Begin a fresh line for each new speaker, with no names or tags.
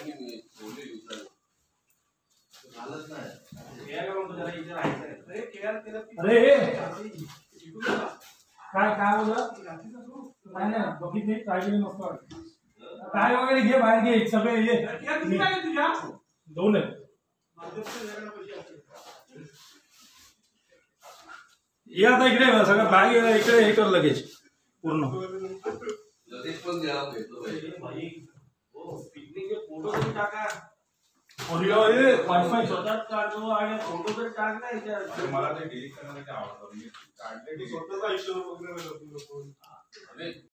काय बोललं नाही बघितली काळजी नसतो काय वगैरे घे बाहेर घे सगळे ये दोन ये आता इकडे सगळं बॅग इकडे हे कर लगेच पूर्ण वाईफाय स्वतःच काढतो आणि फोटो तर टाक नाही मला ते डिलीट करण्यासाठी आवडतं.